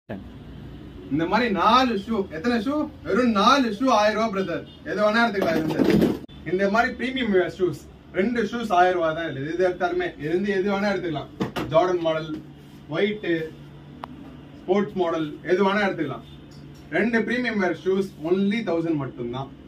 இந்த மாதிரி 4 ஷூ, எத்தனை ஷூ? வெறும் 4 ஷூ 1000 ரூபாய் பிரதர். எது வேணா எடுத்துக்கலாம். இந்த மாதிரி பிரீமியம் ஷூஸ் 2 ஷூஸ் 1000 ரூபாய் தான். இது எடுத்தாலுமே எது வேணா எடுத்துக்கலாம். Jordan model, white, sports model எது வேணா எடுத்துக்கலாம். 2 பிரீமியம் வேர் ஷூஸ் only 1000 மட்டும்தான்.